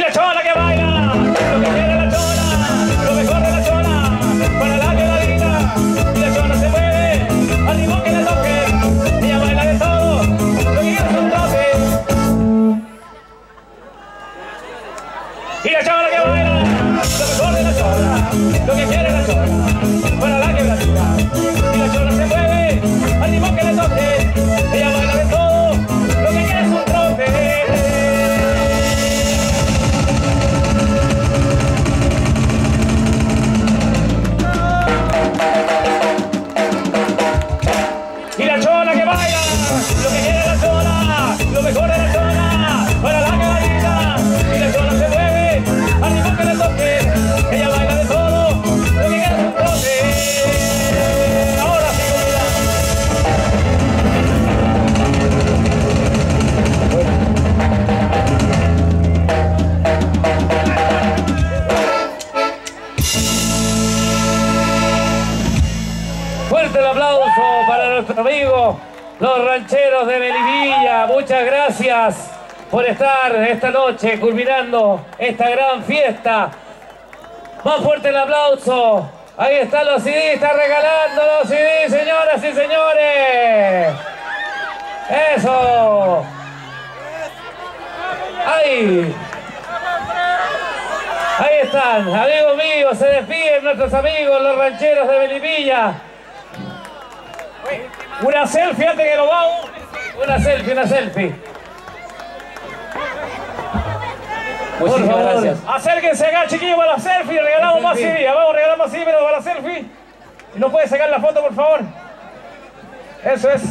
la chola que baila, lo que quiere la chola, lo mejor de la chola, para la que la grita. Y la chola se mueve, al ritmo que le toque. Ella baila de todo, lo que quiere es un toque. Y la chola que baila, lo mejor de la chola, lo que quiere la chola, para la que la grita. Y la chola se mueve, al ritmo que le toque. Ella baila de todo, lo que quiere es un trote. Y la chola que baila, lo que quiere la chola, lo mejor de la chola, para la que baila. Y la chola se mueve, al ritmo que le toque. Ella baila de todo, lo que quiere es un trote. Ahora sí, fuerte el aplauso para nuestros amigos, los rancheros de Melipilla. Muchas gracias por estar esta noche culminando esta gran fiesta. Más fuerte el aplauso. Ahí están los CD, está regalando los CD, señoras y señores. Eso. Ahí. Ahí están, amigos míos, se despiden nuestros amigos, los rancheros de Melipilla. Una selfie antes que nos vamos. Una selfie, una selfie. Por favor, gracias. Acérquense acá, chiquillos, para la selfie. Regalamos más CD. Vamos a regalar más CD, pero para la selfie. Si nos puede sacar la foto, por favor. Eso es.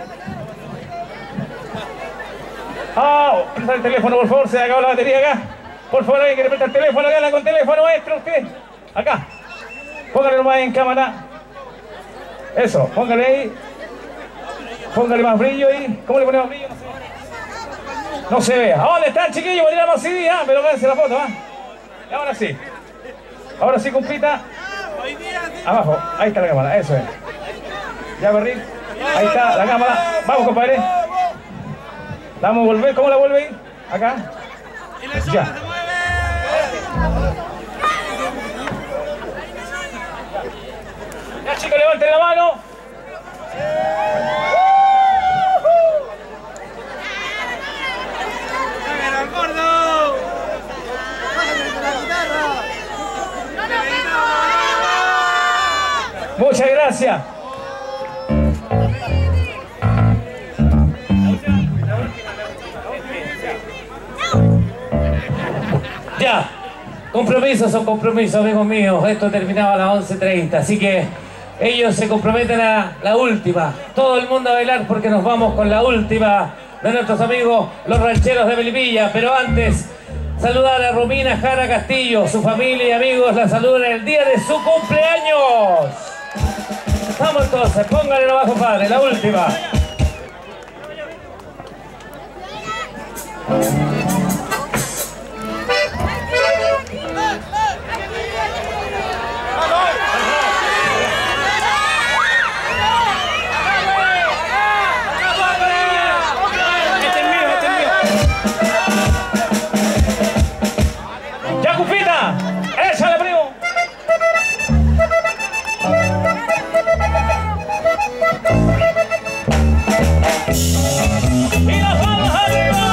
Ah, presta el teléfono, por favor. Se acabó la batería acá. Por favor, alguien que le presta el teléfono. Acá con teléfono, maestro, usted. Acá. Póngale nomás en cámara. Eso, póngale ahí. Póngale más brillo ahí. ¿Cómo le ponemos brillo? No sé. No se vea. ¿A dónde están, chiquillos? Voy a tirar más CD, ¿ah? Pero véanse la foto, ¿ah? Y ahora sí. Ahora sí, compita. Abajo. Ahí está la cámara, eso es. Ya, Berrín. Ahí está la cámara. Vamos, compadre. La vamos a volver. ¿Cómo la vuelve ahí? Acá. Ya. Ya, chicos, levanten la mano. Muchas gracias. Ya, compromisos son compromisos, amigos míos. Esto terminaba a las 11:30, así que ellos se comprometen a la última. Todo el mundo a bailar porque nos vamos con la última de nuestros amigos, los rancheros de Melipilla. Pero antes, saludar a Romina Jara Castillo, su familia y amigos la saludan el día de su cumpleaños. Vamos entonces, pónganle abajo, padre, la última. ¡Ya, Cupita! ¡Échale, primo! ¡Y las palmas arriba!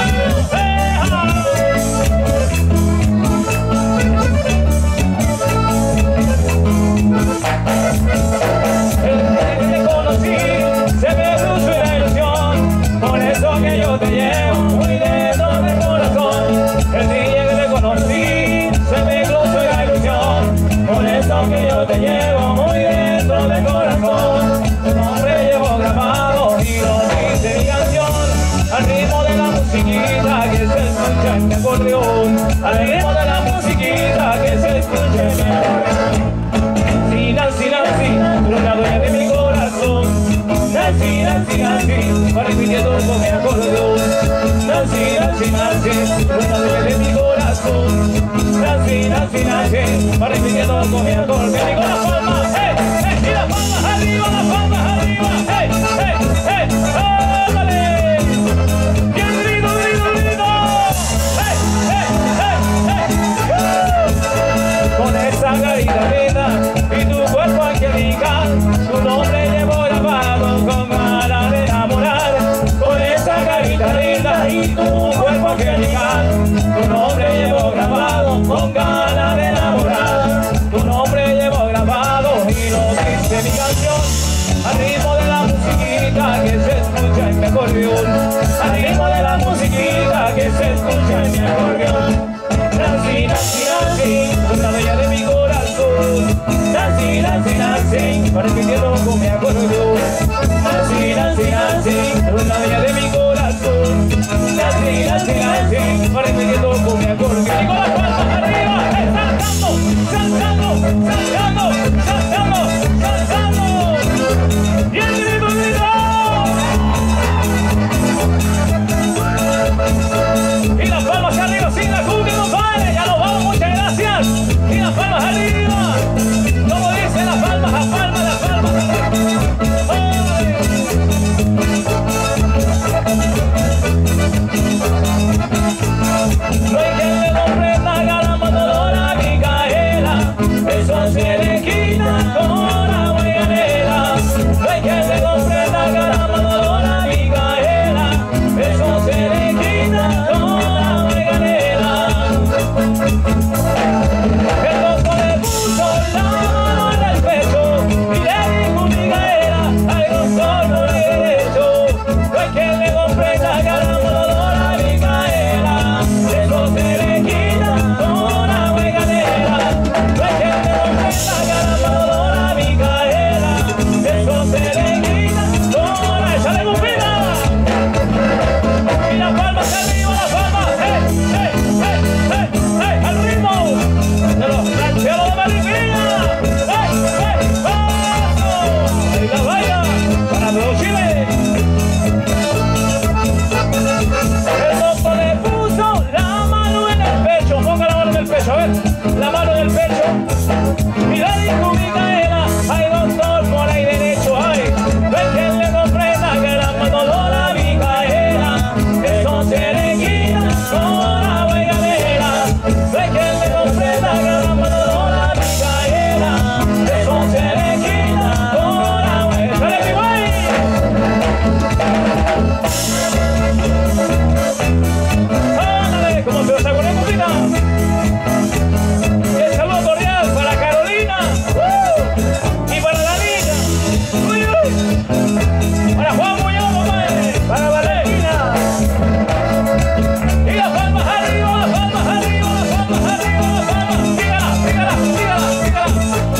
El día que te conocí se me puso la ilusión, por eso que yo te llevo muy dentro del corazón. El día que te conocí se me puso la ilusión, por eso que yo te llevo muy dentro del corazón. Tu nombre llevo grabado y lo dice mi canción, al ritmo de la musiquita que se escucha en mi acordeón, al ritmo de la musiquita que se escucha en mi acordeón. Nancy, Nancy, tú eres la dueña de mi corazón. Nancy, Nancy, Nancy, va repitiendo con mi acordeón. Nancy, Nancy, Nancy, tú eres la dueña de mi corazón. Nancy, Nancy, Nancy, va repitiendo con mi acordeón. Y con las palmas, y las palmas arriba, las palmas arriba, ¡ándale! ¡Bien grito, grito, grito! y tu cuerpo angelical. Tu nombre llevo grabado con ganas de enamorar. Tu nombre llevo grabado y lo dice mi canción. Al ritmo de la musiquita que se escucha en mi acordeón. Al ritmo de la musiquita que se escucha en mi acordeón. Nancy, Nancy, Nancy, la bella de mi corazón. Nancy, Nancy, Nancy, repitiendo con mi acordeón. Nancy, Nancy, Nancy, la bella de mi corazón. Nancy, Nancy, Nancy, repitiendo con mi acordeón. Y con las palmas arriba, saltando, saltando, saltando, saltando, saltando. Y el grito, grito. Y las palmas arriba, sin la cumbia, compadre. Ya nos vamos, muchas gracias. Y las palmas arriba. Como dicen las palmas, las palmas, las palmas. No hay quien le comprenda la dolora Micaela. Eso se le quita con agua y canela. No hay quien le comprenda la dolora Micaela. Eso se le quita con agua y canela. El doctor le puso la mano en el pecho y le dijo Micaela, algo solo y derecho. No hay quien le comprenda la dolora Micaela. Eso se le quita con agua y canela. No hay quien le comprenda la dolora Micaela. Eso se le quita con agua y canela. Y las palmas arriba, las palmas, al ritmo de los rancheros de Maripilla. Y la baila para todo Chile. El doctor le puso la mano en el pecho. Ponga la mano en el pecho, a ver, la mano en el pecho. Y le dijo Micaela, ay doctor, por ahí derecho, ay, no hay quien le comprenda que la mano dolora Micaela. Eso se le quita con agua y canela. No hay quien le comprenda que la mano dolora Micaela. Eso se le quita con agua y canela. ¡Sale mi güey! ¡Ándale! ¿Cómo se lo sacó la copita? El saludo cordial para Carolina y para la niña. ¡Uy, uy! Para Juan Muñoz, compadre. Para Valentina. Y las palmas arriba, las palmas arriba, las palmas arriba, las palmas. Sígala, sígala, sígala,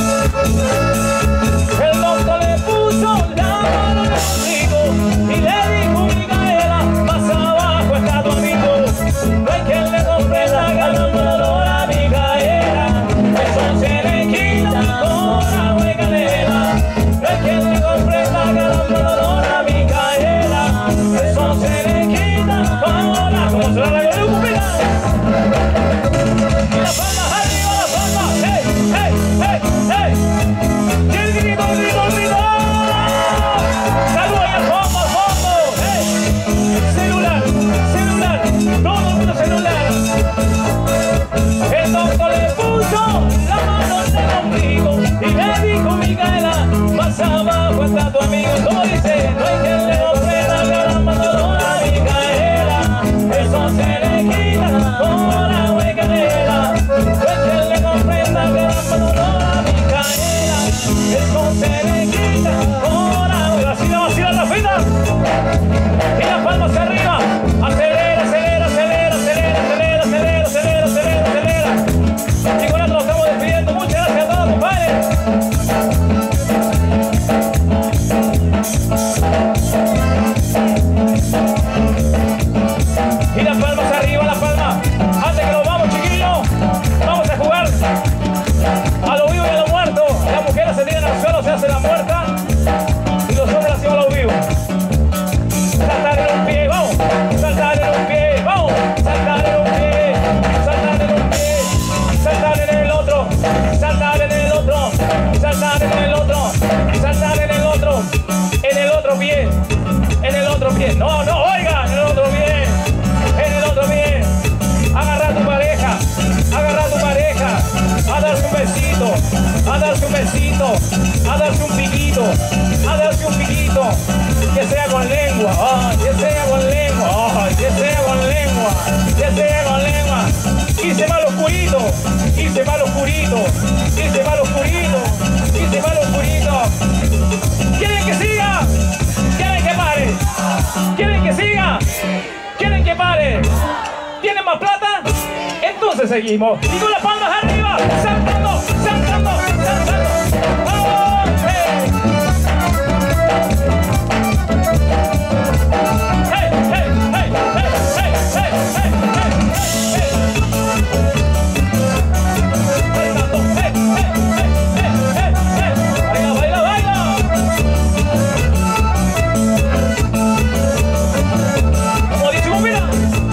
sígala. El doctor le puso la mano en el ombligo y le dijo Micaela, más abajo está tu amigo. No hay quien le comprenda que la mano dolora Micaela. Eso se le quita con agua y canela. No hay quien le comprenda que la mano dolora Micaela. Eso se le quita con agua. ¿Cómo se la cupida? Y las palmas arriba, las palmas. ¡Hey, hey, hey, hey! Y el grito, grito, grito. ¡Saludos ahí al fondo, al fondo! ¡Hey! Celular, celular, todo el mundo celular. El doctor le puso la mano en el ombligo y le dijo Micaela, más abajo está tu amigo. Como dice, no hay quien le comprenda que la mano dolora Micaela. Eso se le quita con agua y canela. No hay quien le comprenda que la mano dolora Micaela. Eso se le quita con agua y vacila, vacila la fina. Y las palmas arriba. Acelera, acelera, acelera, acelera, acelera, acelera, acelera, acelera, acelera. Y con esto nos estamos despidiendo. Muchas gracias a todos, compadres. Y las palmas arriba, las palmas. Antes que nos vamos, chiquillos, vamos a jugar a lo vivo y a lo muerto. Las mujeres se tiran al suelo, se hace la muerta. Y los hombres hacemos a lo vivo. Saltar en un pie, vamos. Saltar en un pie, vamos. Saltar en un pie. Saltar en un pie. Saltar en el otro. Saltar en el otro. Saltar en el otro. Saltar en el otro. En el otro pie. En el otro pie. No, no, oiga, en el otro pie. En el otro pie. Agarra a tu pareja. Agarra a tu pareja. A darse un besito. A darse un besito. A darse un piquito. A darse un piquito. Que sea con lengua. Que sea con lengua. Que sea con oscurito, y se va al oscurito, y se va al oscurito, y se va al oscurito. ¿Quieren que siga? ¿Quieren que pare? ¿Quieren que siga? ¿Quieren que pare? ¿Tienen más plata? Entonces seguimos. Y con las palmas arriba, saltando, saltando, saltando. ¡Vamos! ¡Hey! ¡Hey, hey, hey, hey, hey, hey, hey, hey, hey! Saltando, hey, hey, hey, hey, hey, hey. Baila, baila, baila. Como dice un mira.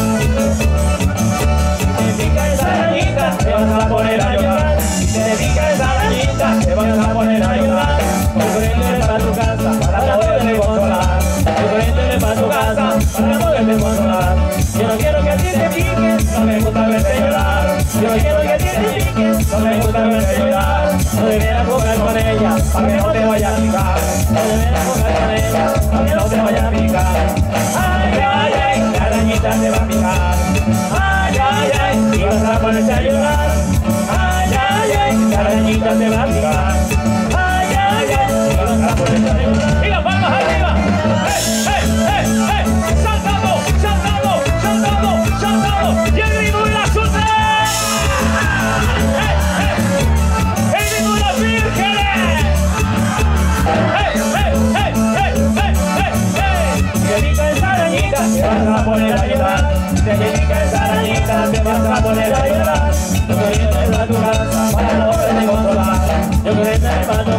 Te vas a poner a llorar, si te dedicas a esa arañita, te vas a poner a llorar. Tu frente es para tu casa, para poderte consolar. Tu frente es para tu casa, para poderte consolar. Yo no quiero que a ti te piques, no me gusta verte llorar. Yo no quiero que a ti te piques, no me gusta verte llorar. No deberías jugar con ella, para que no te vaya a picar. No deberías jugar con ella, para que no te vaya a picar. Ay, ay, ay, la arañita te va a picar. Ay, ay, ay, y vas a ponerte a llorar. Ay, ay, ay, la arañita te va a picar. Ay, ay, ay, y vas a ponerte a llorar. Y las palmas arriba. Saltando, saltando, saltando, saltando. Y el grito de la suerte. El grito de las vírgenes. Te dedica esa arañita, te vas a poner a llorar. Te dedica esa arañita, te vas a poner a llorar. Yo quería ir a tu casa para no poderte consolar. Yo quería ir a tu